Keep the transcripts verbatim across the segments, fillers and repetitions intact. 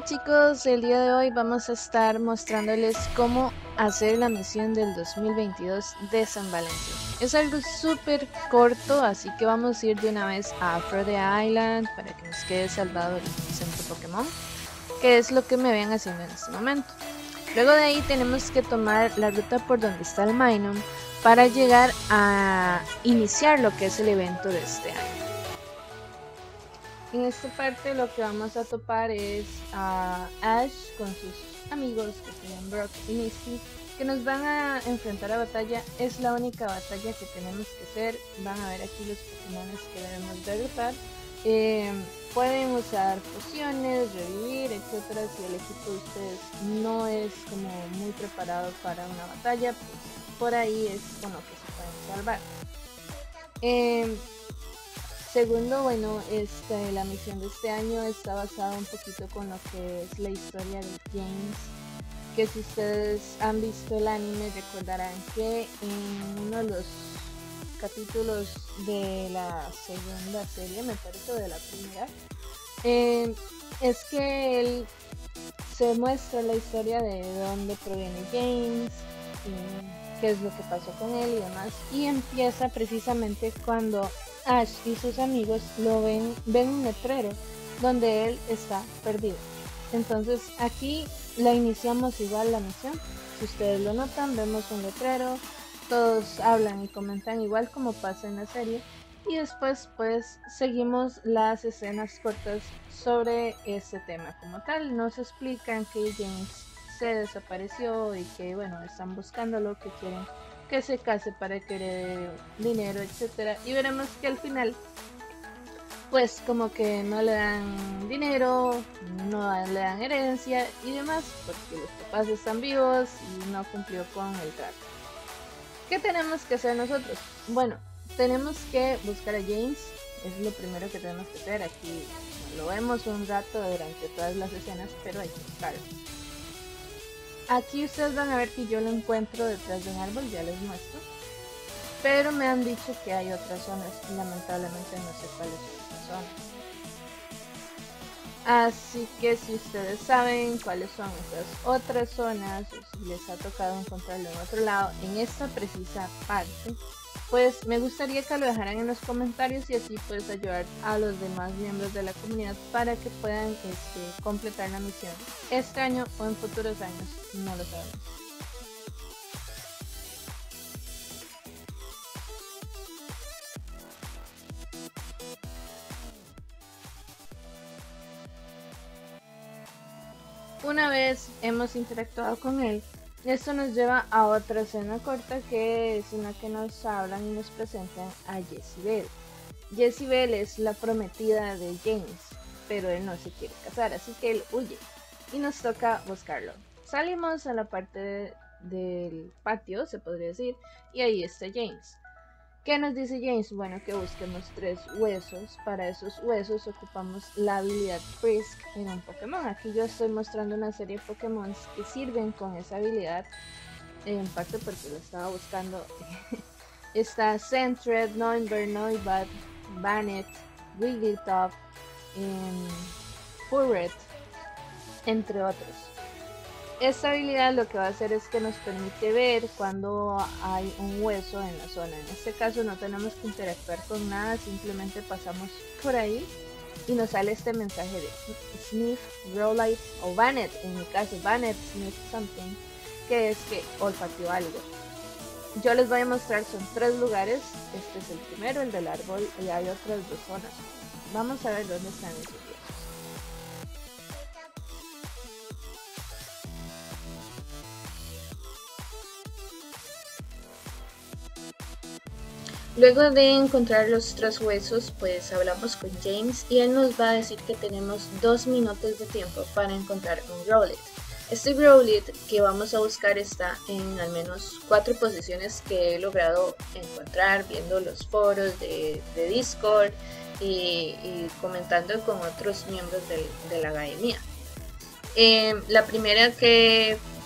Hola chicos, el día de hoy vamos a estar mostrándoles cómo hacer la misión del dos mil veintidós de San Valentín. Es algo súper corto, así que vamos a ir de una vez a Frode Island para que nos quede salvado el centro Pokémon, que es lo que me ven haciendo en este momento. Luego de ahí tenemos que tomar la ruta por donde está el Minun para llegar a iniciar lo que es el evento de este año. En esta parte lo que vamos a topar es a Ash con sus amigos que serían Brock y Misty, que nos van a enfrentar a batalla. Es la única batalla que tenemos que hacer. Van a ver aquí los Pokémon que debemos derrotar. Eh, pueden usar pociones, revivir, etcétera. Si el equipo de ustedes no es como muy preparado para una batalla, pues por ahí es con lo que se pueden salvar. Eh, Segundo, bueno, este, la misión de este año está basada un poquito con lo que es la historia de James, que si ustedes han visto el anime recordarán que en uno de los capítulos de la segunda serie, me parece, de la primera, eh, es que él se muestra la historia de dónde proviene James y qué es lo que pasó con él y demás, y empieza precisamente cuando Ash y sus amigos lo ven, ven un letrero donde él está perdido. Entonces aquí la iniciamos igual la misión. Si ustedes lo notan, vemos un letrero, todos hablan y comentan igual como pasa en la serie, y después pues seguimos las escenas cortas sobre ese tema como tal. Nos explican que James se desapareció y que bueno, están buscándolo, que quieren que se case para querer dinero, etcétera, y veremos que al final pues como que no le dan dinero, no le dan herencia y demás, porque los papás están vivos y no cumplió con el trato. ¿Qué tenemos que hacer nosotros? Bueno, tenemos que buscar a James, es lo primero que tenemos que hacer. Aquí lo vemos un rato durante todas las escenas, pero hay que buscarlo. Aquí ustedes van a ver que yo lo encuentro detrás de un árbol, ya les muestro. Pero me han dicho que hay otras zonas y lamentablemente no sé cuáles son esas zonas. Así que si ustedes saben cuáles son esas otras zonas o si les ha tocado encontrarlo en otro lado, en esta precisa parte, pues me gustaría que lo dejaran en los comentarios y así puedes ayudar a los demás miembros de la comunidad para que puedan este, completar la misión este año o en futuros años, no lo sabemos. Una vez hemos interactuado con él, esto nos lleva a otra escena corta, que es una que nos hablan y nos presentan a Jessie. Jessie es la prometida de James, pero él no se quiere casar, así que él huye y nos toca buscarlo. Salimos a la parte de, del patio, se podría decir, y ahí está James. ¿Qué nos dice James? Bueno, que busquemos tres huesos. Para esos huesos ocupamos la habilidad Frisk en un Pokémon. Aquí yo estoy mostrando una serie de Pokémon que sirven con esa habilidad, en parte porque lo estaba buscando. Está Sentret, Noivern, Noibat, Bannet, Wigglytuff, um, Furret, entre otros. Esta habilidad lo que va a hacer es que nos permite ver cuando hay un hueso en la zona. En este caso no tenemos que interactuar con nada, simplemente pasamos por ahí y nos sale este mensaje de Sniff, Growlithe o Bannet, en mi caso Bannet, Sniff Something, que es que olfateó algo. Yo les voy a mostrar, son tres lugares, este es el primero, el del árbol, y hay otras dos zonas. Vamos a ver dónde están esos huesos. Luego de encontrar los tres huesos, pues hablamos con James y él nos va a decir que tenemos dos minutos de tiempo para encontrar un Growlithe. Este Growlithe que vamos a buscar está en al menos cuatro posiciones que he logrado encontrar viendo los foros de, de Discord y, y comentando con otros miembros de, de la academia. Eh, la primera que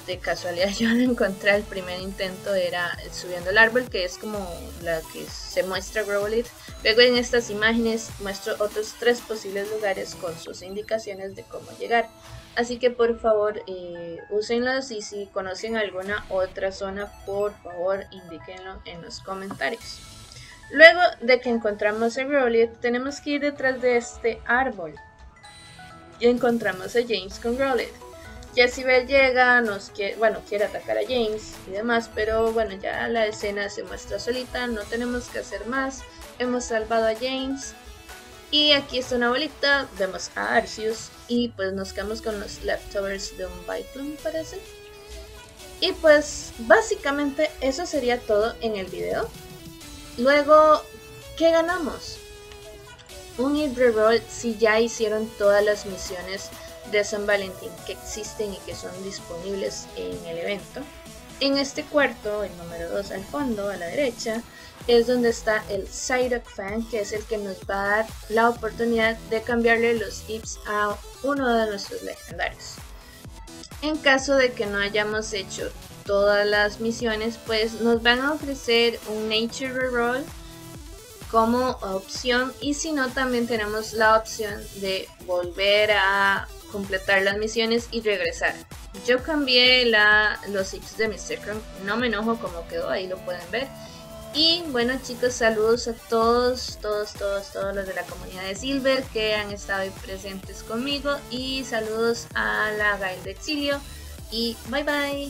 de casualidad yo lo encontré. El primer intento era subiendo el árbol, que es como la que se muestra Growlithe. Luego en estas imágenes muestro otros tres posibles lugares con sus indicaciones de cómo llegar. Así que por favor eh, úsenlos, y si conocen alguna otra zona, por favor indíquenlo en los comentarios. Luego de que encontramos a Growlithe, tenemos que ir detrás de este árbol. Y encontramos a James con Growlithe. Jessie Belle llega, nos quiere, bueno, quiere atacar a James y demás, pero bueno, ya la escena se muestra solita, no tenemos que hacer más. Hemos salvado a James. Y aquí está una bolita, vemos a Arceus y pues nos quedamos con los leftovers de un Vileplume, parece. Y pues básicamente eso sería todo en el video. Luego, ¿qué ganamos? Un hit reroll si ya hicieron todas las misiones de San Valentín que existen y que son disponibles en el evento. En este cuarto, el número dos al fondo, a la derecha, es donde está el Psyduck Fan, que es el que nos va a dar la oportunidad de cambiarle los hips a uno de nuestros legendarios. En caso de que no hayamos hecho todas las misiones, pues nos van a ofrecer un Nature Reroll como opción, y si no, también tenemos la opción de volver a completar las misiones y regresar. Yo cambié la, los hips de mi Zekrom, no me enojo como quedó, ahí lo pueden ver. Y bueno chicos, saludos a todos, todos, todos, todos los de la comunidad de Silver que han estado ahí presentes conmigo, y saludos a la Gail de Exilio, y bye bye.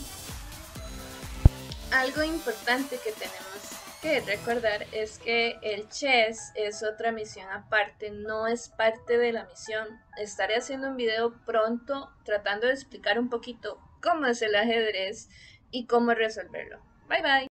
Algo importante que tenemos que recordar es que el chess es otra misión aparte, no es parte de la misión. Estaré haciendo un video pronto tratando de explicar un poquito cómo es el ajedrez y cómo resolverlo. Bye bye.